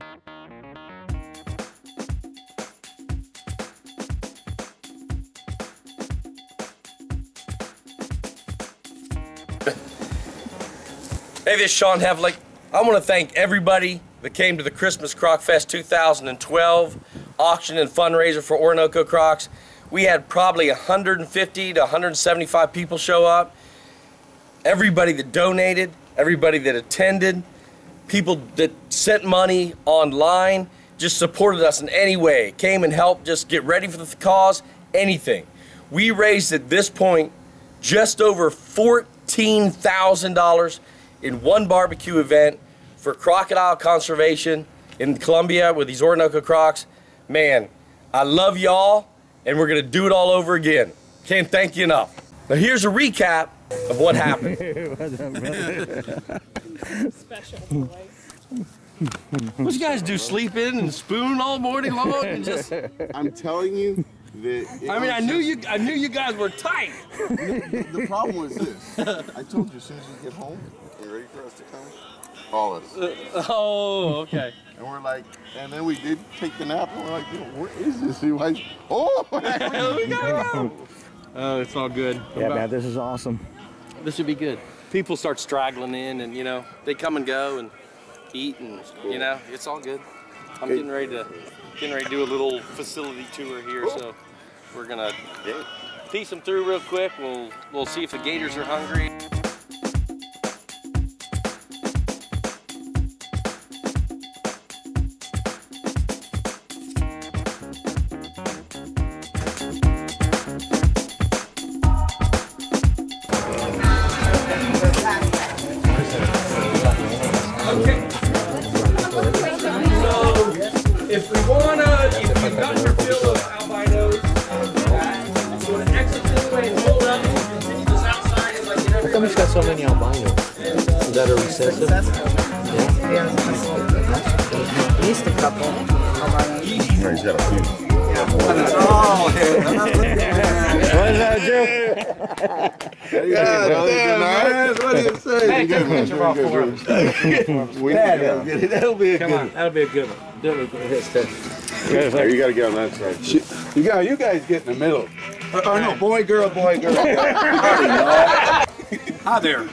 Hey, this is Shawn Heflick. I want to thank everybody that came to the Christmas Croc Fest 2012 auction and fundraiser for Orinoco Crocs. We had probably 150 to 175 people show up. Everybody that donated, everybody that attended, people that sent money online, just supported us in any way, came and helped just get ready for the cause, anything. We raised at this point just over $14,000 in one barbecue event for crocodile conservation in Colombia with these Orinoco Crocs. Man, I love y'all, and we're gonna do it all over again. Can't thank you enough. Now here's a recap of what happened. Special boy. What you guys do, sleep in and spoon all morning long and just... I'm telling you that... I mean, I knew you guys were tight. The problem was this. I told you as soon as you get home, you're ready for us to come, call us. Oh, okay. And we're like, and then we did take the nap, and we're like, where is this? And like, oh, we gotta go. Oh, it's all good. Yeah, man, this is awesome. This should be good. People start straggling in, and you know, they come and go and eat, and you know, it's all good. I'm getting ready to do a little facility tour here, so we're gonna piece them through real quick. We'll see if the gators are hungry. Okay. So, if we if you've got your fill of albinos, so to exit this way and hold up and continue this outside is like you never. How come he's got so many albinos? Is that a recessive? Yeah. At least a couple. He's got a few. Oh, What is that, Joe? What do you say? Hey, take a picture of all four of them. That'll be a Come on, that'll be a good one. You got to get on that side. You guys get in the middle. Oh no, boy, girl, boy, girl. Hi there.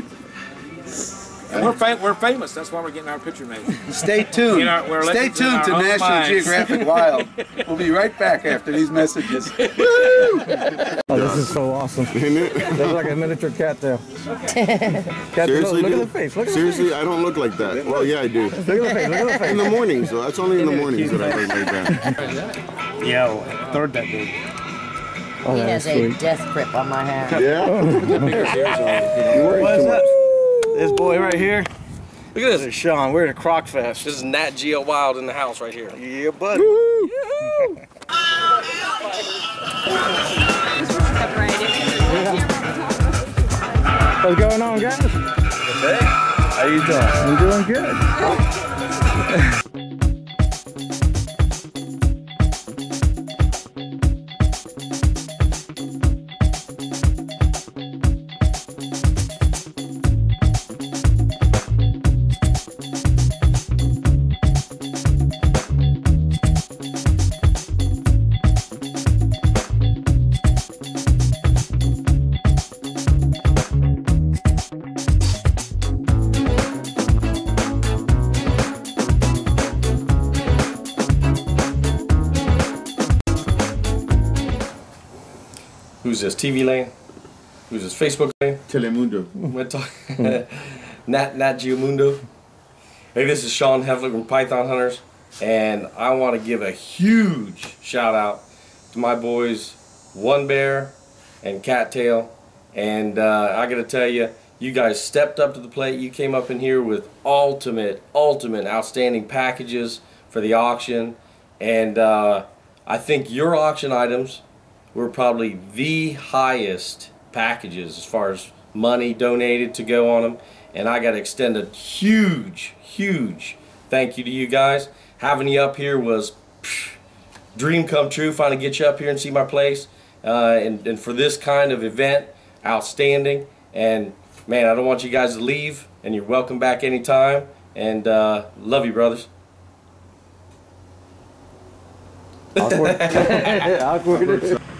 We're famous. That's why we're getting our picture made. Stay tuned. Stay tuned to National Geographic Wild. We'll be right back after these messages. Oh, this is so awesome. Looks like a miniature cattail. Seriously, look at the face. Look at Seriously, I don't look like that. Well, yeah, I do. Look at the face. Look at the face. In the mornings, though. That's only in the mornings that I look like that. Yo, third that dude. Oh, he that's has sweet. a death grip on my hand. Yeah? What is that? This boy right here. Look at This this. is Shawn. We're at a Croc Fest. This is Nat Geo Wild in the house right here. Yeah, buddy. What's going on, guys? Hey, How you doing? I'm doing good. who's this? TV Land? Who's this? Facebook Land? Telemundo. We're talking Nat Geo Mundo. Hey, this is Shawn Heflick from Python Hunters, and I want to give a huge shout out to my boys One Bear and Cattail. And I got to tell you, you guys stepped up to the plate. You came up in here with ultimate, outstanding packages for the auction. And I think your auction items were probably the highest packages as far as money donated to go on them. And I got to extend a huge thank you to you guys. Having you up here was dream come true. Finally get you up here and see my place. And for this kind of event, outstanding. And man, I don't want you guys to leave, and you're welcome back anytime. And love you, brothers. Awkward. Awkward.